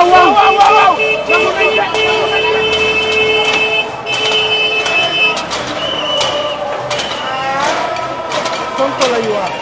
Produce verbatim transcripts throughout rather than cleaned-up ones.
waaw waaw waaw waaw Sonko la ñu wax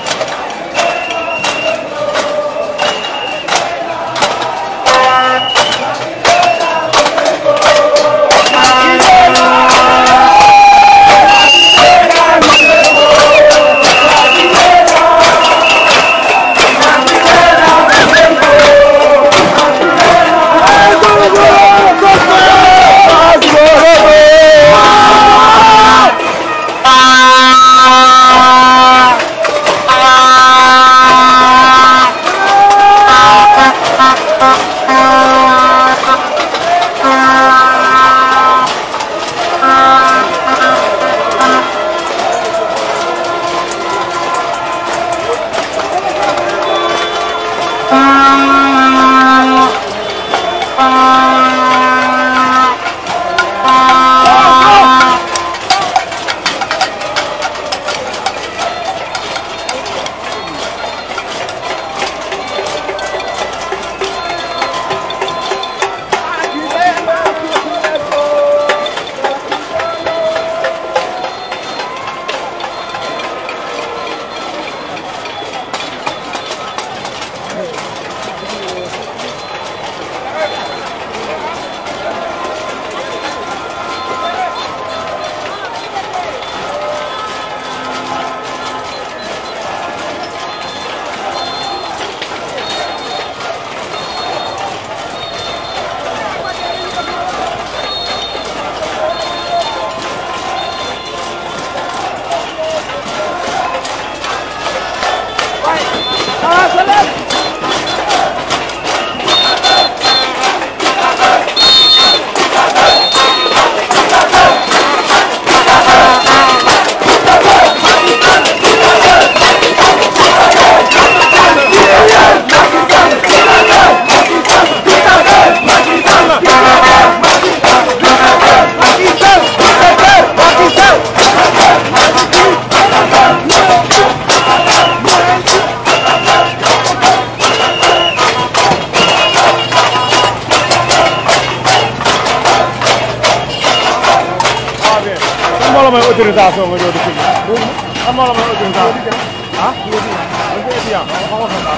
autorisation nga ñëw di fi am na la may autorisation ah du ko étudiant ma wax na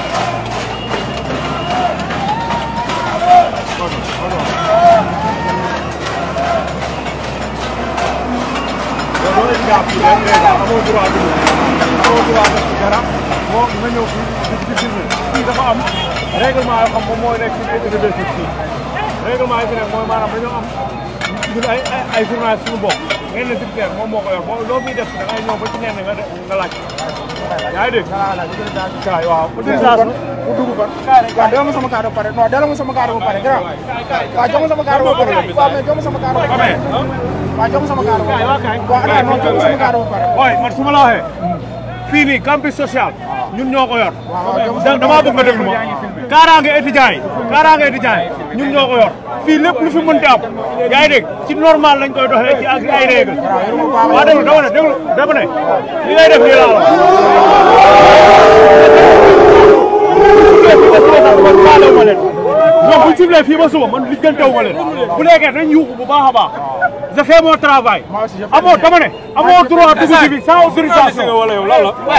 do étudiant fi len légui amoo droit di amoo droit def dara mo nga ñëw fi di di fi dafa am règlement yoo xam moom mooy nekk ci université fii règlement yi fi nekk mooy maanaam dañoo am ñun ay ay journalistes suñu bopp ngeen ne secrétaire moom moo ko yor boo loo fiy def da ngay ñëw ba ci nenn nga nga laaj yaa ngi dégg kaay waaw autorisation bu dugg kon waaw dama ma sama carte ba pare non dama ma sama carte ba pare grand waaw jox ma sama carte ba pare waaw mais jox ma sama carte ba pare waaw jox ma sama carte ba pare waaw ana non jox ma sama carte ba pare ooy man su ma la waxee fii nii campus social ñun ñoo ko yor dama bëgg nga déglu ma kaaraange étudiant yi kaaraange étudiant yi ñun ñoo ko yor fii lépp lu fi mënti am yaa ngi dégg ci normal lañ koy doxee ci ak ay règle waaw déglu dama ne déglu dama ne li ngay def nii laa wax ma leen ñoom buñ siflee fii ba suba man lijjantewu ma leen bu nekkee dañ yuuxu bu baax a baax je fais mon travail amoo dama ne amoo droit dugg ci bi sans autorisation wala yow lan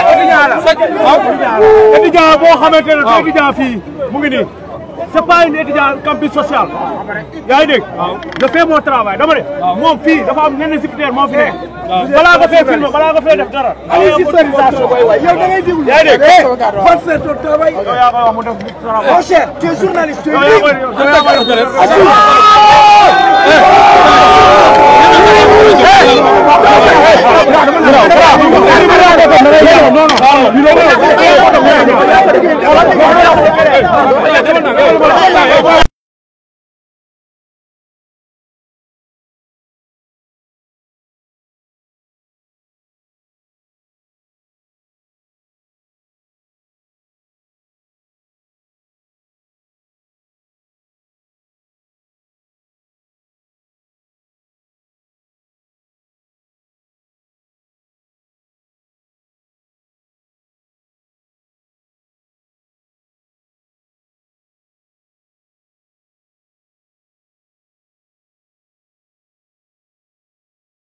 la étudiant boo xamante ne du étudiant fii mu ngi nii c'est pas une étudiant campus social yaa ngi dégg je fais mon travail dama ne moom fii dafa am ñenn secrétaire moo fi nekk balaa nga fee filmer balaa nga fee def dara autorisation yow da ngay déglu yaa ngi dégg ban c'est ton travail yow yaa koy wax mu def travail mon cher tu es journaliste tu es libre